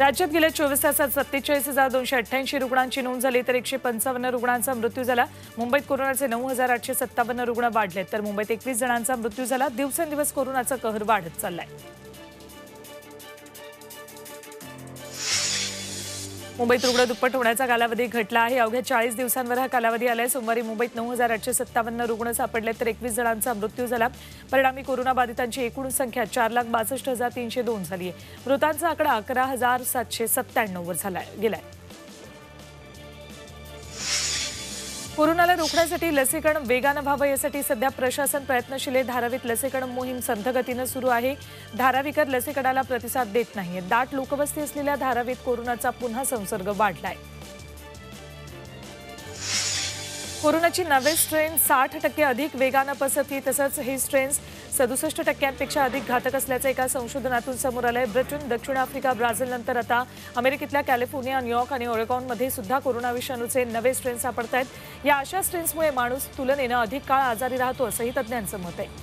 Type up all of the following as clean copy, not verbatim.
राज्यात गेल्या 24 तासात 47,288 रुग्णांची नोंद झाली तर 155 रुग्णांचा मृत्यू झाला। मुंबईत कोरोनाचे 9,857 रुग्ण वाढले तर मुंबईत 21 जणांचा मृत्यू झाला। दिवसेंदिवस कोरोनाचा कहर वाढत चाललाय। मुंबईत रुग्ण दुप्पट होण्याचा कालावधी घटला आहे। अवघ्या 40 दिवसांवर हा कालावधी आलाय। सोमवारी मुंबईत 9,857 रुग्ण सापडले तर 21 जणांचा मृत्यू झाला। परिणामी कोरोनाबाधितांची एकूण संख्या 4,62,302 झाली आहे। मृतांचा आकडा 11,797 वर गेलाय। कोरोनाला रोखण्यासाठी लसीकरण वेगानं व्हावं यासाठी सध्या प्रशासन प्रयत्नशील आहे। धारावीत लसीकरण मोहीम संथगतीनं सुरू आहे। धारावीकर लसीकरणाला प्रतिसाद देत नाहीये। दाट लोकवस्ती असलेल्या धारावीत कोरोनाचा पुन्हा संसर्ग वाढलाय। कोरोनाची नवे स्ट्रेन 60% अधिक वेगानं पसरती तसंच हे स्ट्रेन्स 67% अधिक घातक असल्याचं एका संशोधनातून समोर आलंय। ब्रिटन, दक्षिण आफ्रिका, ब्राझील नंतर आता अमेरिकेतल्या कॅलिफोर्निया, न्यूयॉर्क आणि ओरेगॉनमध्ये सुद्धा कोरोना विषाणूचे नवे स्ट्रेन सापडतायत। या अशा स्ट्रेन्समुळे माणूस तुलनेनं अधिक काळ आजारी राहतो असंही तज्ज्ञांचं मत आहे।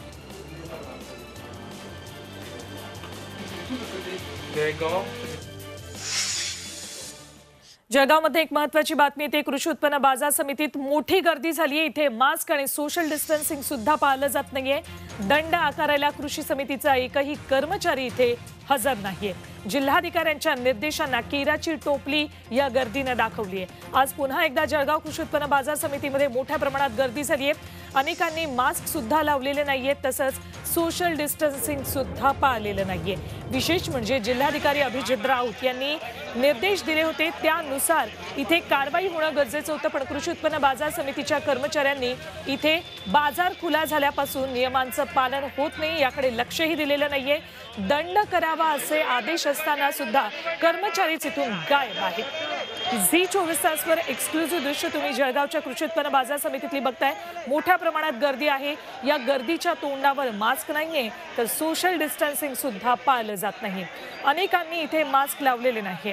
जळगावमध्ये एक महत्त्वाची बातमी येते। कृषी उत्पन्न बाजार समितीत मोठी गर्दी झाली आहे। इथे मास्क आणि सोशल डिस्टन्सिंग सुद्धा पाळलं जात नाहीये। दंड आकारायला कृषी समितीचा एकही कर्मचारी इथे हजर नाहीये। जिल्हाधिकाऱ्यांच्या निर्देशांना केराची टोपली या गर्दीने दाखवली आहे। आज पुन्हा एकदा जळगाव कृषी उत्पन्न बाजार समितीमध्ये मोठ्या प्रमाणात गर्दी झाली आहे। अनेकांनी मास्क सुद्धा लावलेले नाहीये तसंच सोशल डिस्टन्सिंग सुद्धा पाळलेलं नाहीये। विशेष म्हणजे जिल्हाधिकारी अभिजित राऊत यांनी निर्देश दिले होते त्यानुसार इथे कारवाई होणं गरजेचं होतं, पण कृषी उत्पन्न बाजार समितीच्या कर्मचाऱ्यांनी इथे बाजार खुला झाल्यापासून नियमांचं पालन होत नाही याकडे लक्षही दिलेलं नाहीये। दंड करावा असे आदेश असताना सुद्धा कर्मचारीच इथून गायब आहेत। झी 24 तासवर एक्सक्लुझिव्ह दृश्य तुम्ही जळगावच्या कृषी उत्पन्न बाजार समितीतली बघताय। मोठ्या प्रमाणात गर्दी आहे। या गर्दीच्या तोंडावर मास्क नाहीये तर सोशल डिस्टन्सिंग सुद्धा पाळलं जात नाही। अनेकांनी इथे मास्क लावलेले नाहीये।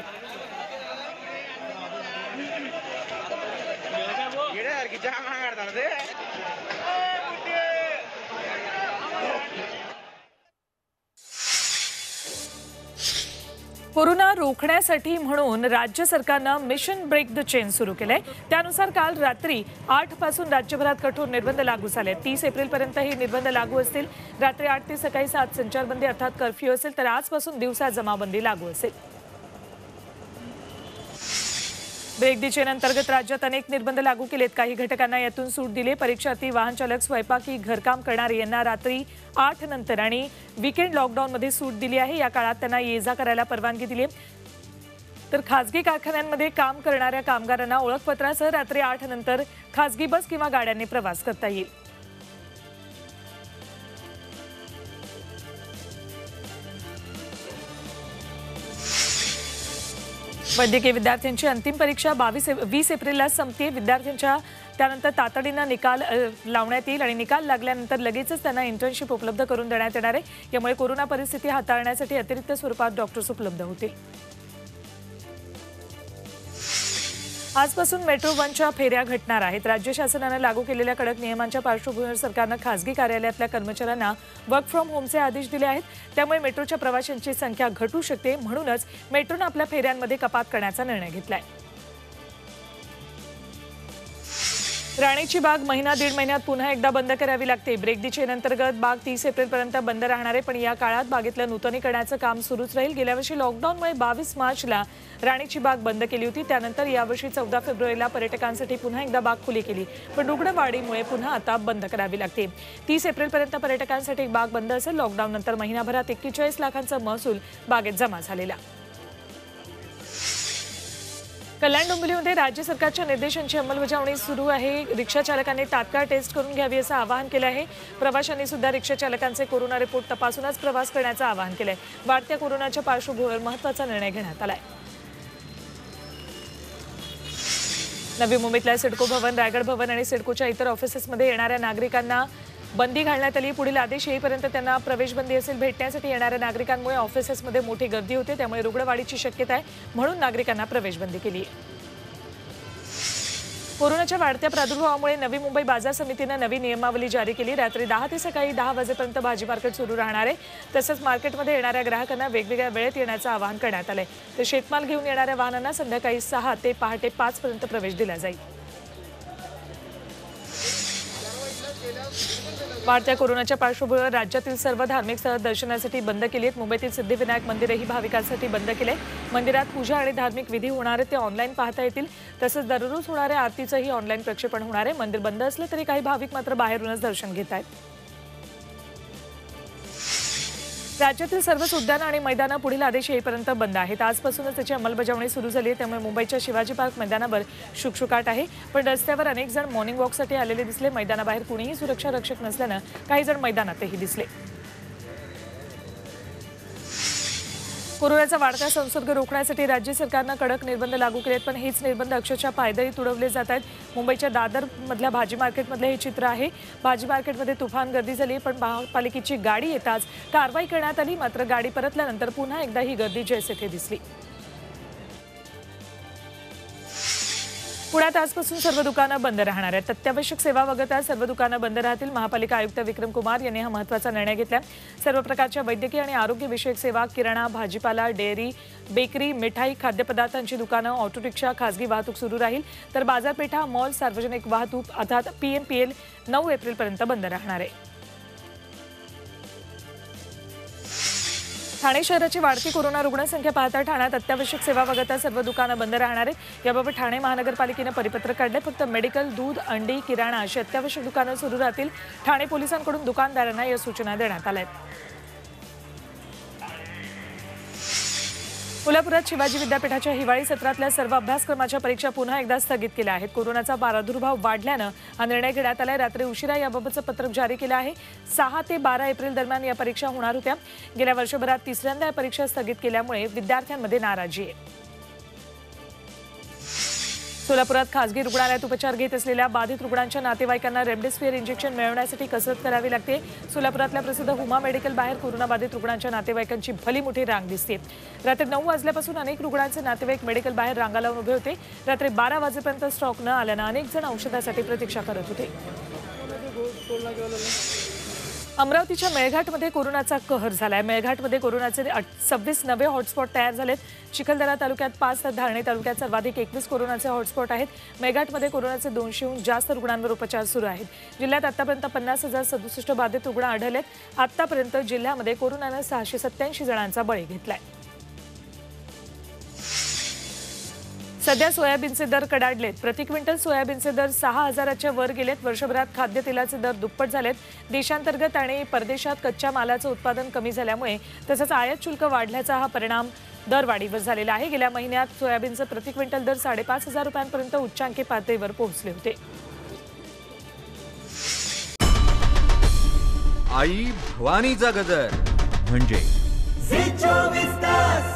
कोरोना रोखण्यासाठी म्हणून राज्य सरकारनं मिशन ब्रेक द चेन सुरू केलंय। त्यानुसार काल रात्री 8 पासून राज्यभरात कठोर निर्बंध लागू झाले। 30 एप्रिलपर्यंत हे निर्बंध लागू असतील। रात्री 8 ते सकाळी 7 संचारबंदी अर्थात कर्फ्यू असेल तर आजपासून दिवसा जमाबंदी लागू असेल। ब्रेक द चेन अंतर्गत राज्यात अनेक निर्बंध लागू केलेत। काही घटकांना यातून सूट दिली। परीक्षार्थी, वाहन चालक, स्वयंपाकी, घरकाम करणारे यांना रात्री 8 नंतर आणि वीकेंड लॉकडाऊनमध्ये सूट दिली आहे। या काळात त्यांना ये-जा करायला परवानगी दिली आहे। तर खासगी कारखान्यांमध्ये काम करणाऱ्या कामगारांना ओळखपत्रासह रात्री 8 नंतर खासगी बस किंवा गाड्यांनी प्रवास करता येईल। वैद्यकीय विद्यार्थ्यांची अंतिम परीक्षा 20 एप्रिलला संपते। विद्यार्थ्यांच्या त्यानंतर तातडीनं निकाल लावण्यात येईल आणि निकाल लागल्यानंतर लगेचच त्यांना इंटर्नशिप उपलब्ध करून देण्यात येणार आहे। यामुळे कोरोना परिस्थिती हाताळण्यासाठी अतिरिक्त स्वरूपात डॉक्टर्स उपलब्ध होतील। आजपासून मेट्रो 1च्या फेऱ्या घटणार आहेत। राज्य शासनाने लागू केलेल्या कडक नियमांच्या पार्श्वभूमीवर सरकारनं खासगी कार्यालयातल्या कर्मचाऱ्यांना वर्क फ्रॉम होमचे आदेश दिले आहेत। त्यामुळे मेट्रोच्या प्रवाशांची संख्या घटू शकते। म्हणूनच मेट्रोनं आपल्या फेऱ्यांमध्ये कपात करण्याचा निर्णय घेतलाय। राणीची बाग महिना दीड महिन्यात पुन्हा एकदा बंद करावी लागते। ब्रेक द चेन अंतर्गत बाग 30 एप्रिलपर्यंत बंद राहणार आहे, पण या काळात बागेतलं नूतनीकरणाचं काम सुरूच राहील। गेल्या वर्षी लॉकडाऊनमुळे 22 मार्चला राणीची बाग बंद केली होती। त्यानंतर यावर्षी 14 फेब्रुवारीला पर्यटकांसाठी पुन्हा एकदा बाग खुली केली, पण रुग्णवाढीमुळे पुन्हा आता बंद करावी लागते। 30 एप्रिलपर्यंत पर्यटकांसाठी बाग बंद असेल। लॉकडाऊन नंतर महिनाभरात 41 लाखांचा महसूल बागेत जमा झालेला। कल्याण डोंबिवलीमध्ये राज्य सरकारच्या निर्देशांची अंमलबजावणी सुरू आहे। रिक्षा चालकांनी तात्काळ टेस्ट करून घ्यावी असं आवाहन केलं आहे। प्रवाशांनी सुद्धा रिक्षा चालकांचे कोरोना रिपोर्ट तपासूनच प्रवास करण्याचं आवाहन केलंय। वाढत्या कोरोनाच्या पार्श्वभूमीवर महत्त्वाचा निर्णय घेण्यात आलाय। नवी मुंबईतल्या सिडको भवन, रायगड भवन आणि सिडकोच्या इतर ऑफिसेसमध्ये येणाऱ्या नागरिकांना बंदी घालण्यात आली। पुढील आदेश येईपर्यंत त्यांना प्रवेशबंदी असेल। भेटण्यासाठी येणाऱ्या नागरिकांमुळे ऑफिसेसमध्ये मोठी गर्दी होते, त्यामुळे रुग्णवाढीची शक्यता आहे, म्हणून नागरिकांना प्रवेशबंदी केली आहे। कोरोनाच्या वाढत्या प्रादुर्भावामुळे नवी मुंबई बाजार समितीने नवी नियमावली जारी केली। रात्री 10 ते सकाळी 10 वाजेपर्यंत भाजी मार्केट सुरू राहणार आहे। तसंच मार्केटमध्ये येणाऱ्या ग्राहकांना वेगवेगळ्या वेळेत येण्याचं आवाहन करण्यात आलंय। तर शेतमाल घेऊन येणाऱ्या वाहनांना संध्याकाळी 6 ते पहाटे 5 पर्यंत प्रवेश दिला जाईल। वाढत्या कोरोनाच्या पार्श्वभूमीवर राज्यातील सर्व धार्मिक स्थळं दर्शनासाठी बंद केली आहेत। मुंबईतील सिद्धिविनायक मंदिरही भाविकांसाठी बंद केले। मंदिरात पूजा आणि धार्मिक विधी होणार आहेत, ते ऑनलाईन पाहता येतील। तसंच दररोज होणाऱ्या आरतीचंही ऑनलाईन प्रक्षेपण होणार आहे। मंदिर बंद असलं तरी काही भाविक मात्र बाहेरूनच दर्शन घेत आहेत। राज्यातील सर्वच उद्यानं आणि मैदानं पुढील आदेश येईपर्यंत बंद आहेत। आजपासूनच त्याची अंमलबजावणी सुरू झाली आहे, त्यामुळे मुंबईच्या शिवाजी पार्क मैदानावर शुकशुकाट आहे। पण रस्त्यावर अनेक जण मॉर्निंग वॉकसाठी आलेले दिसले। मैदानाबाहेर कुणीही सुरक्षा रक्षक नसल्यानं काही जण मैदानातही दिसले। कोरोनाचा वाढता संसर्ग रोखण्यासाठी राज्य सरकारनं कडक निर्बंध लागू केलेत, पण हेच निर्बंध अक्षरशः पायदळी तुडवले जात आहेत। मुंबईच्या दादरमधल्या भाजी मार्केटमधले हे चित्र आहे। भाजी मार्केटमध्ये तुफान गर्दी झाली, पण महापालिकेची गाडी येताच कारवाई करण्यात आली। मात्र गाडी परतल्यानंतर पुन्हा एकदा ही गर्दी जैसे थे दिसली। पुण्यात आजपासून सर्व दुकानं बंद राहणार आहेत। अत्यावश्यक सेवा वगळता सर्व दुकानं बंद राहतील। महापालिका आयुक्त विक्रम कुमार यांनी हा महत्त्वाचा निर्णय घेतला। सर्व प्रकारच्या वैद्यकीय आणि आरोग्य विषयक सेवा, किराणा, भाजीपाला, डेअरी, बेकरी, मिठाई, खाद्यपदार्थांची दुकानं, ऑटो रिक्षा, खासगी वाहतूक सुरू राहील। तर बाजारपेठा, मॉल, सार्वजनिक वाहतूक अर्थात PMPL 9 एप्रिलपर्यंत बंद राहणार आहे। ठाणे शहराची वाढती कोरोना रुग्णसंख्या पाहता ठाण्यात अत्यावश्यक सेवा वगळता सर्व दुकानं बंद राहणार आहेत। याबाबत ठाणे महानगरपालिकेनं परिपत्रक काढले। फक्त मेडिकल, दूध, अंडी, किराणा अशी अत्यावश्यक दुकानं सुरू राहतील। ठाणे पोलिसांकडून दुकानदारांना या सूचना देण्यात आल्या आहेत। कोल्हापुरात शिवाजी विद्यापीठाच्या हिवाळी सत्रातल्या सर्व अभ्यासक्रमाच्या परीक्षा पुन्हा एकदा स्थगित केल्या आहेत। कोरोनाचा प्रादुर्भाव वाढल्यानं हा निर्णय घेण्यात आलाय। रात्री उशिरा याबाबतचं पत्रक जारी केलं आहे। 6 ते 12 एप्रिल दरम्यान या परीक्षा होणार होत्या। गेल्या वर्षभरात तिसऱ्यांदा या परीक्षा स्थगित केल्यामुळे विद्यार्थ्यांमध्ये नाराजी आहे। सोलापुरात खासगी रुग्णालयात उपचार घेत असलेल्या बाधित रुग्णांच्या नातेवाईकांना रेमडेसिवीर इंजेक्शन मिळवण्यासाठी कसरत करावी लागते। सोलापुरातल्या प्रसिद्ध हुमा मेडिकल बाहेर कोरोनाबाधित रुग्णांच्या नातेवाईकांची भली मोठी रांग दिसते। रात्री 9 वाजल्यापासून अनेक रुग्णांचे नातेवाईक मेडिकल बाहेर रांगा लावून उभे होते। रात्री 12 वाजेपर्यंत स्टॉक न आल्यानं अनेक जण औषधासाठी प्रतीक्षा करत होते। अमरावतीच्या मेळघाटमध्ये कोरोनाचा कहर झालाय। मेळघाटमध्ये कोरोनाचे 26 नवे हॉटस्पॉट तयार झालेत। चिखलदरा तालुक्यात 5 तर धारणी तालुक्यात सर्वाधिक 21 कोरोनाचे हॉटस्पॉट आहेत। मेळघाटमध्ये कोरोनाचे 200हून जास्त रुग्णांवर उपचार सुरू आहेत। जिल्ह्यात आतापर्यंत 50,067 बाधित रुग्ण आढळलेत। आतापर्यंत जिल्ह्यामध्ये कोरोनानं 687 जणांचा बळी घेतलाय। सध्या सोयाबीनचे दर कडाडलेत। प्रति क्विंटल सोयाबीनचे दर 6,000च्या वर गेलेत। वर्षभरात खाद्यतेलाचे दर दुप्पट झालेत। देशांतर्गत आणि परदेशात कच्च्या मालाचं उत्पादन कमी झाल्यामुळे तसंच आयात शुल्क वाढल्याचा हा परिणाम दरवाढीवर झालेला आहे। गेल्या महिन्यात सोयाबीनचं प्रति क्विंटल दर 5,500 रुपयांपर्यंत उच्चांकी पातळीवर पोहोचले होते। आई भवानीचा गजर म्हणजे